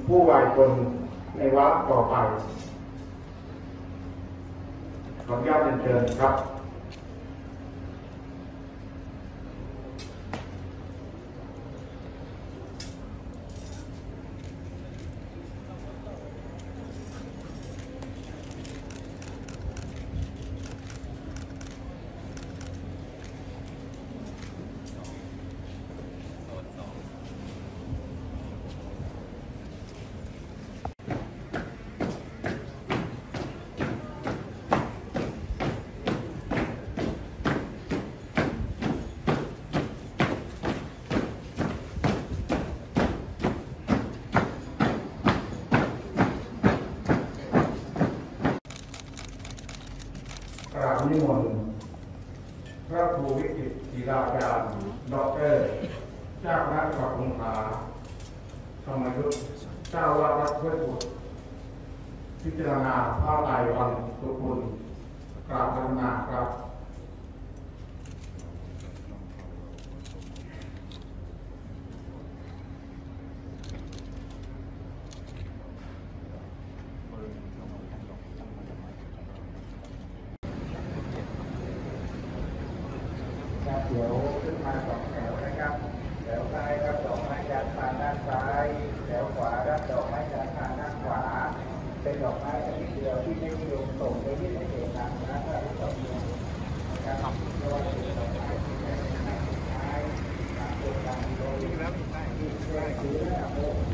ผู้วายคนในวรรคต่อไปขออนุญาตเชิญครับกราบนิมนต์พระครูวิจิตรศิลาจารย์ดอกเตอร์เจ้าคณะจังหวัดสงขลาธรรมยุทธเจ้าวาดวัดห้วยปุดพิจารณาพระไตรวังสุขุลกราบพัฒนาครับเดี๋ยวขึ้นมาสองแถวนะครับแถวซ้ายรับดอกไม้จันทร์ทางด้านซ้ายแถวขวารับดอกไม้จันทร์ทางด้านขวาเป็นดอกไม้ชนิดเดียวที่ไม่นิยมส่งไปที่ในเขตทางพระราชวังนะครับเพราะว่าเป็นดอกไม้ที่ไม่ได้ใช้ตามโครงการโดยที่แจ้งซื้อระดับโลก